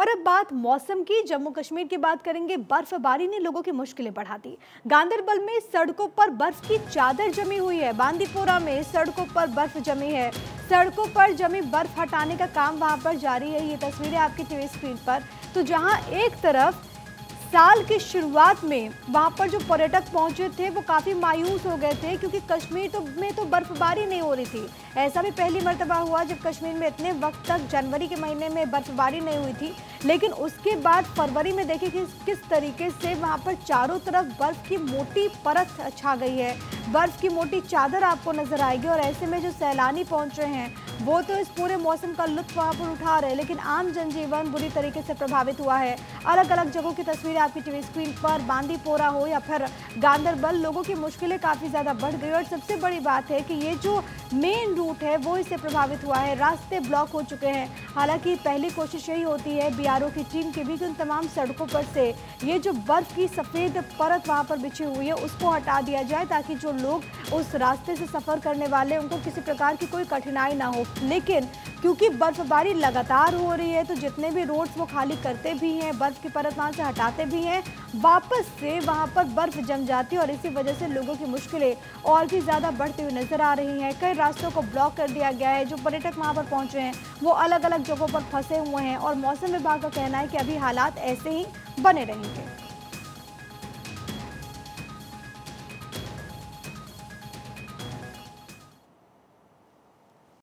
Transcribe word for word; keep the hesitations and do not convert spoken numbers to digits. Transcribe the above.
और अब बात मौसम की। जम्मू कश्मीर की बात करेंगे। बर्फबारी ने लोगों की मुश्किलें बढ़ा दी। गांदरबल में सड़कों पर बर्फ की चादर जमी हुई है। बांदीपोरा में सड़कों पर बर्फ जमी है। सड़कों पर जमी बर्फ हटाने का काम वहां पर जारी है। ये तस्वीरें आपकी टीवी स्क्रीन पर। तो जहां एक तरफ साल की शुरुआत में वहां पर जो पर्यटक पहुंचे थे वो काफी मायूस हो गए थे, क्योंकि कश्मीर तो में तो बर्फबारी नहीं हो रही थी। ऐसा भी पहली मर्तबा हुआ जब कश्मीर में इतने वक्त तक जनवरी के महीने में बर्फबारी नहीं हुई थी। लेकिन उसके बाद फरवरी में देखिए कि किस तरीके से वहां पर चारों तरफ बर्फ की मोटी परत छा गई है। बर्फ की मोटी चादर आपको नजर आएगी और ऐसे में जो सैलानी पहुंच रहे हैं वो तो इस पूरे मौसम का लुत्फ वहां पर उठा रहे हैं, लेकिन आम जनजीवन बुरी तरीके से प्रभावित हुआ है। अलग अलग जगहों की तस्वीरें आपकी टीवी स्क्रीन पर। बांदीपोरा हो या फिर गांदरबल, लोगों की मुश्किलें काफी ज्यादा बढ़ गई। और सबसे बड़ी बात है कि ये जो मेन रूट है वो इससे प्रभावित हुआ है। रास्ते ब्लॉक हो चुके हैं। हालांकि पहली कोशिश यही होती है बीआरओ की टीम की भी कि उन तमाम सड़कों पर से ये जो बर्फ की सफेद परत वहां पर बिछी हुई है उसको हटा दिया जाए, ताकि जो लोग उस रास्ते से सफर करने वाले उनको किसी प्रकार की कोई कठिनाई ना हो। लेकिन क्योंकि बर्फबारी लगातार हो रही है तो जितने भी रोड्स वो खाली करते भी हैं, बर्फ की परत वहां से हटाते भी हैं, वापस से वहां पर बर्फ जम जाती है और इसी वजह से लोगों की मुश्किलें और भी ज्यादा बढ़ती हुई नजर आ रही हैं। कई रास्तों को ब्लॉक कर दिया गया है। जो पर्यटक वहां पर पहुंचे हैं वो अलग अलग जगहों पर फंसे हुए हैं और मौसम विभाग का कहना है कि अभी हालात ऐसे ही बने रहेंगे।